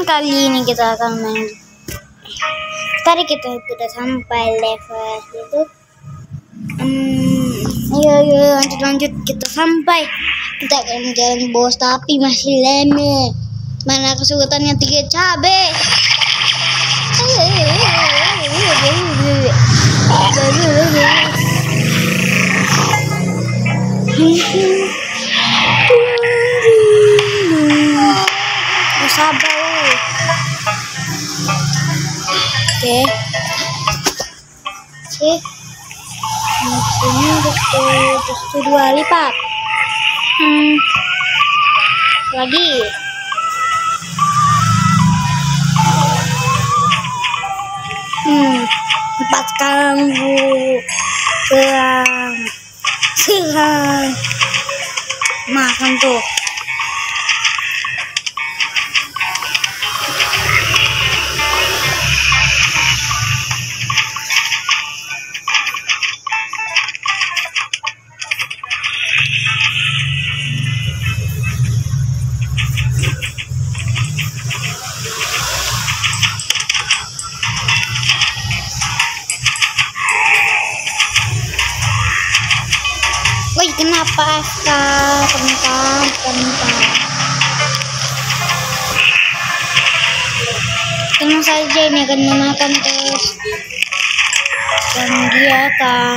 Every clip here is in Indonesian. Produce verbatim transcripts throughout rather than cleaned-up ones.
kali ini kita akan main. Tadi kita sudah sampai level itu. Hmm, ayo ayo lanjut lanjut kita sampai. Kita akan jalan bos tapi masih lama. Mana kesulitannya tiga cabe. Sabar. Oke. Oke. Sini betul dua lipat. Hmm. Lagi. Hmm. Empat sekarang bu. Serang. Serang. Makan tuh. Woi, kenapa F K? Bentar, bentar. Tenang saja, ini akan memakan terus. Dan dia akan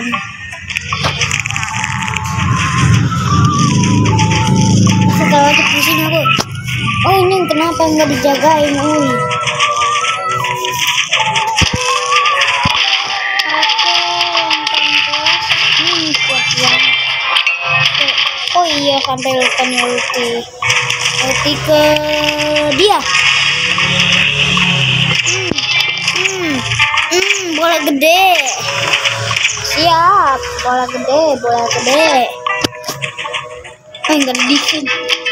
setelah lagi pusing aku. Oh, ini kenapa nggak dijagain, ui. Oh iya, sampai lupa nih ulti ulti ke dia. hmm. Hmm. Hmm. Bola gede, siap. Bola gede, bola gede. Oh, enggak ada di sini.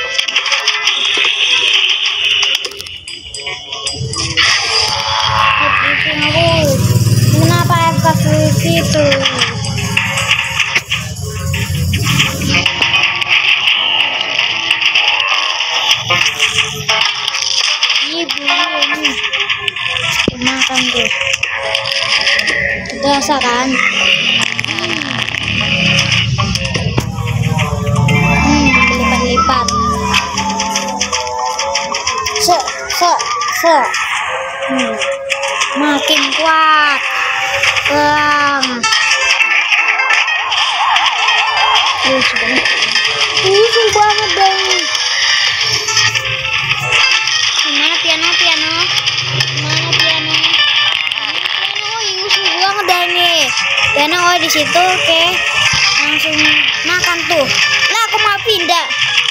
Kenapa F K di situ? Makan tuh, terasa kan? Hmm, berlipat-lipat. Se, se, se. Hmm. Makin kuat. Bang. Lucu banget. Lucu banget dong. Gimana piano, piano? Mana piano? Piano, oh usul banget dah ini. Piano oh di situ, oke. Okay. Langsung makan tuh. Lah aku mau pindah.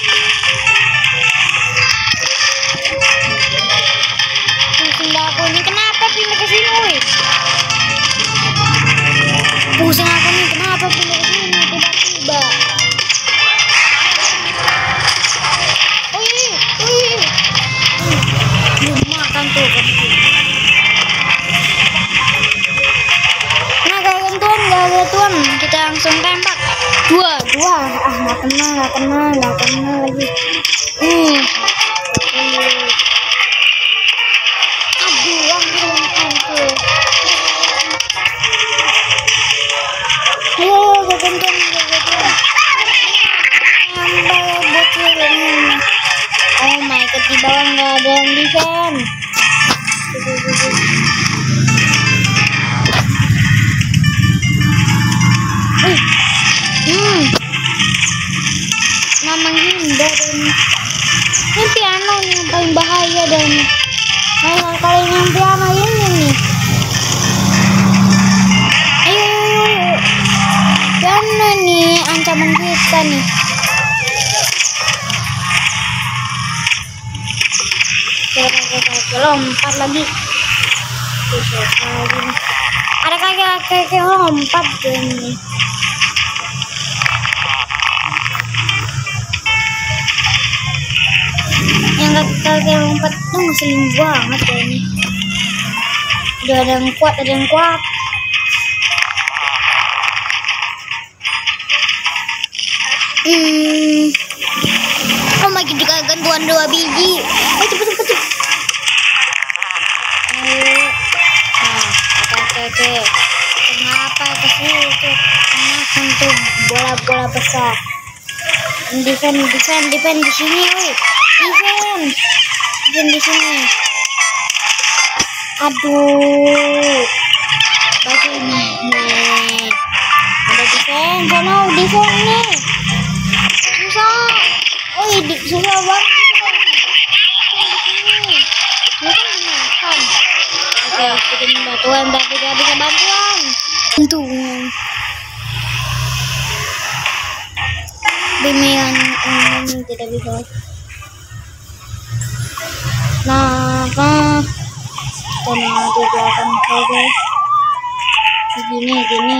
Pindah aku ini kenapa pindah ke sini, woi? Pusing aku nih, kenapa pindah ke sini tiba-tiba? Wih, wih. Hmm, makan tuh kan. Tuan, kita langsung tembak. Dua, dua. Ah, nggak kena, nggak kena, nggak kena lagi. Hmm. Aduh, langsung hancur. Ayo, gagal tuan, gagal tuan. Sampai bocil ini. Oh my god, di bawah nggak ada yang defend. Hmm, mama hindar ini. Ini piano yang paling bahaya dan ayo kalian yang piano ini nih. Ayo, ayo, ayo. Piano nih ancaman kita nih. Lompat lagi. Ada kakek-kakek lompat ini. Yang kakek lompat tuh ngeselin banget ya ini. Udah ada yang kuat, ada yang kuat. Hmm. Oh my god, juga gantuan dua biji. Oh cepet cepet cepet. oke. Kenapa ke situ? Makan tuh bola-bola besar. Defend, defend, defend di sini, woi. Defend, defend di sini. Aduh, bagi ini nih. Ada defend, sana defend nih. Susah, oh di susah banget. Ini kan dimakan. Oke, kirim bantuan, tapi tidak bisa bantuan. Untung. Bimbingan umum tidak bisa. Nah, apa? Karena tidak akan saja. Gini, gini.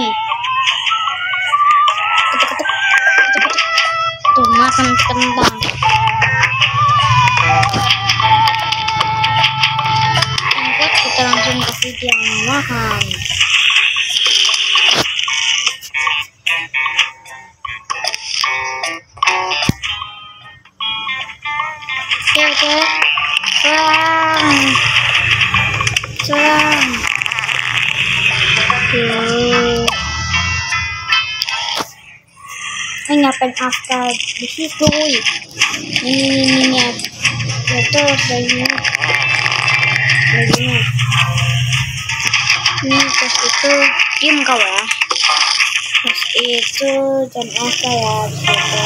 Ketuk, ketuk, ketuk, ketuk. Tuh makan kentang. Angkat kita langsung kasih dia makan. Oke, oke. Serang. Serang. Oke. Ini ngapain after di situ? Ini ini ini ya. Terus dari sini. Dari sini. Ini terus itu diam kau ya. Terus itu dan apa ya gitu.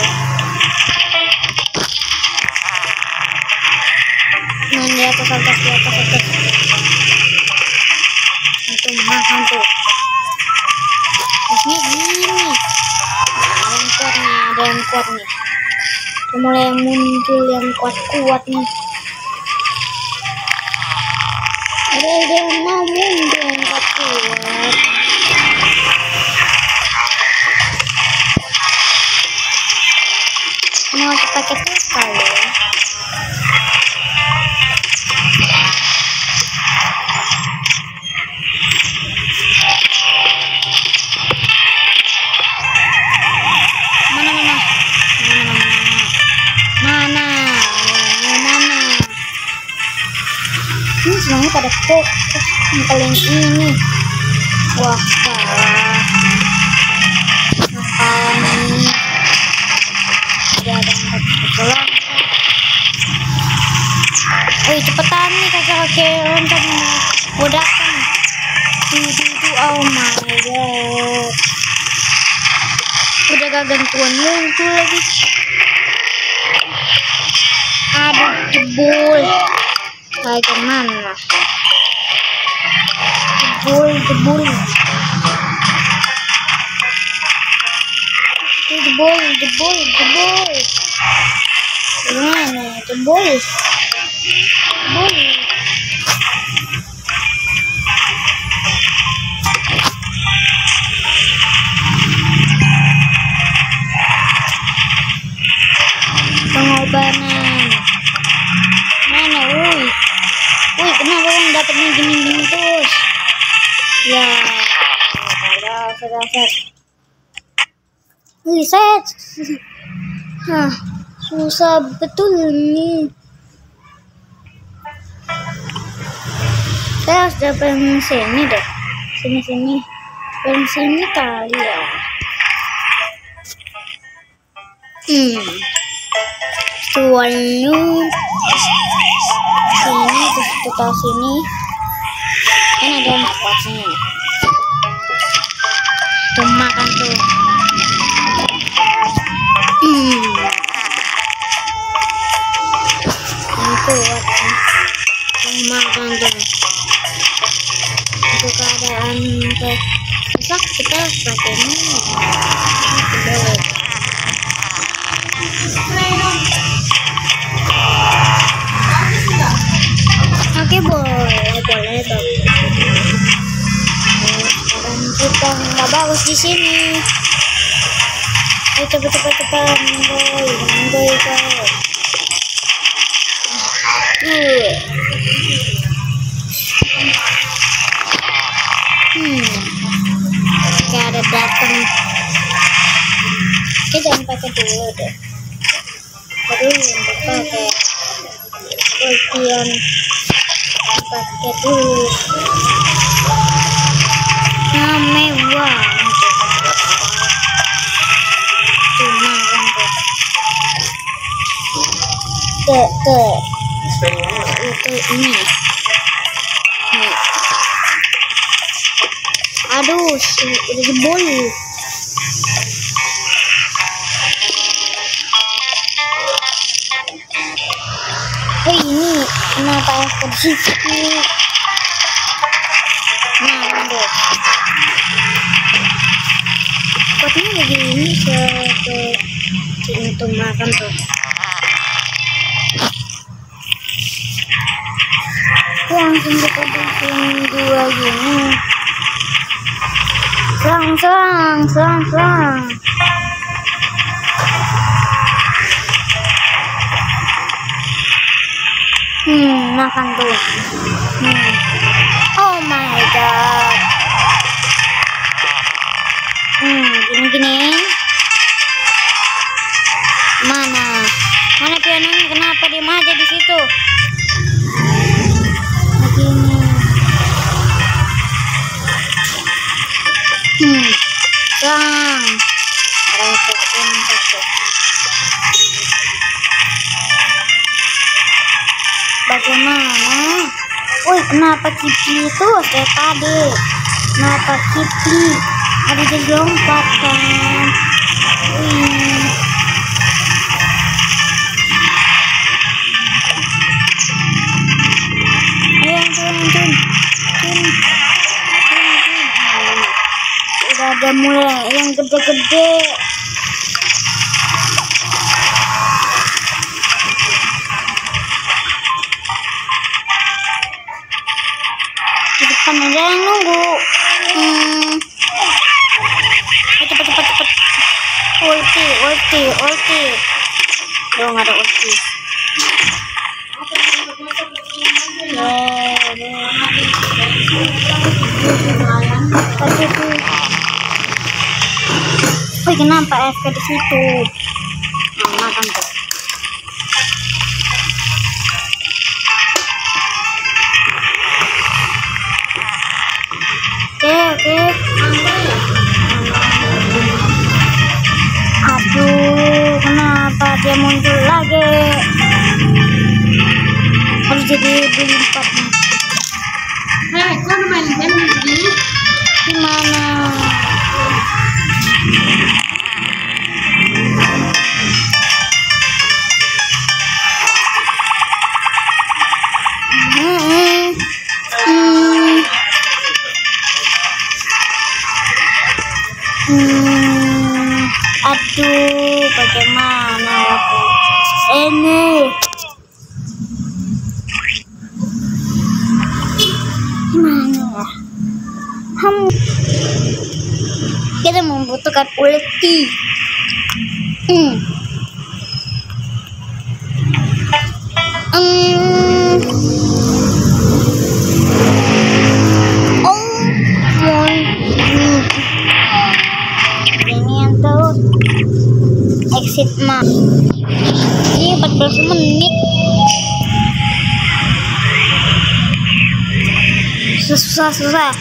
Nah, di atas atas di atas atas. Itu makan tuh. Terusnya gini. Nah, yang kuat nih, ada yang kuat nih. Mulai yang muncul yang kuat-kuat nih. Ada ada yang mau muncul yang kuat-kuat. Mau pakai pistol ya. Semuanya pada fokus paling ini. Wah, salah. Apa nih? Ada ada yang kecolong. Woi, cepetan nih kakek-kakek loncat bodakan. Tuh, oh my god. Udah gak gantuan muncul lagi. Aduh, jebol. Kayak mana? Jebol, jebol. Jebol, jebol, jebol. Gimana? Jebol. Jebol. Pengorbanan. Mana, woi? Wih, kenapa kamu dapetnya gini-gini terus? Ya, ada sudah set. Wih, set. Hah, susah betul nih. Saya harus dapat sini deh. Sini-sini. Dan sini kali ya. Hmm. Tualu. Sini terus kita sini kan ada empatnya tuh makan tuh. Hmm ini kuat tuh makan tuh. Untuk keadaan rusak kita pakai ini boleh. Oke, boleh, boleh, bagus. Sekarang kita nggak bagus di sini. Ayo cepet cepet cepet, menggoy, menggoy kau. Uh. Hmm, kayak ada datang. Kita jangan pakai dulu deh. Baru untuk pakai bagian pakai dulu. Tempatnya mewah. Tuh makan tuh. Ke ke itu ini. Nih. Aduh, udah jebol. Oh ini kenapa aku di situ? Nah, deh. Sepertinya lagi ini ke ke sini tuh makan tuh. Langsung kita bikin dua gini. Serang, serang, serang, serang. Hmm, makan tuh. Hmm. Oh my god. Hmm, gini-gini. Mana? Mana pianonya? Kenapa dia aja di situ? Begini. Hmm, bang. Ada tekan satu. Bagaimana? Woi, kenapa Kitty itu kayak tadi? Kenapa Kitty ada di lompat kan? Wih. Ayo turun, turun, turun, turun. Udah ada mulai yang gede-gede. Di depan ada yang nunggu. Hmm. Cepet cepet cepet. Ulti, ulti, ulti. Duh, nggak ada ulti. Wih, kenapa F K di situ? Nah, makan tuh. Oke, oke. Aduh, kenapa dia muncul lagi? Harus jadi beli empat nih. Hei, kok main game di gimana? Hmm, hmm, hmm. Aduh, bagaimana aku ini? Gimana ya? Hmm. Kita membutuhkan ulti. Hmm. Hmm. Oh my god. Ini yang tuh exit map. Ini empat belas menit. Susah susah.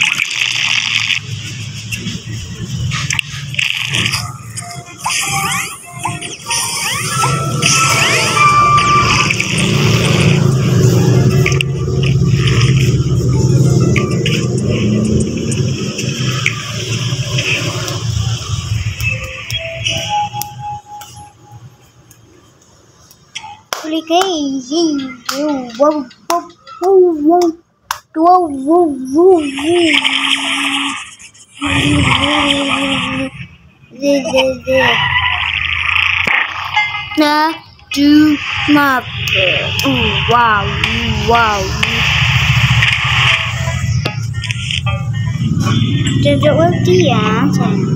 Klik easy. Wow wow wow wow wow wow. Nah, do map. Oh, wow, wow. Jadi ulti ya,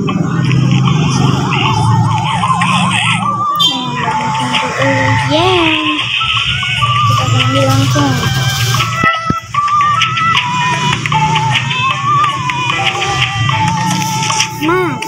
yeah. Kita ambil langsung. Mas.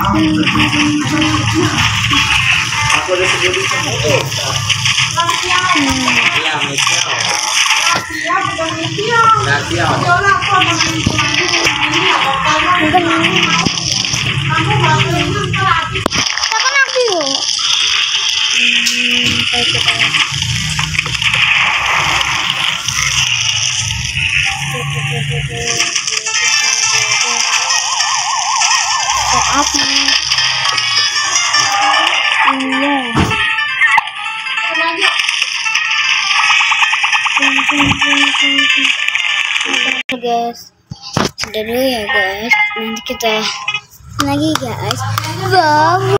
Aku udah sebelum itu. Iya, Michelle. Nadia. Siapa nanti lo? Hmm, kayak kita. Maaf nih. Iya. Guys, sudah dulu ya guys. Nanti kita lagi guys. Bye.